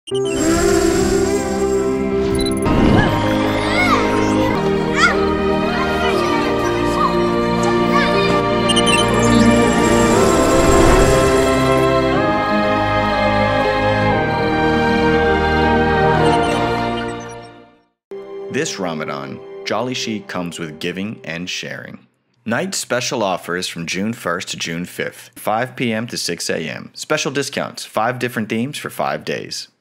This Ramadan, JollyChic comes with giving and sharing. Night special offers from June 1st to June 5th, 5 p.m. to 6 a.m. Special discounts, 5 different themes for 5 days.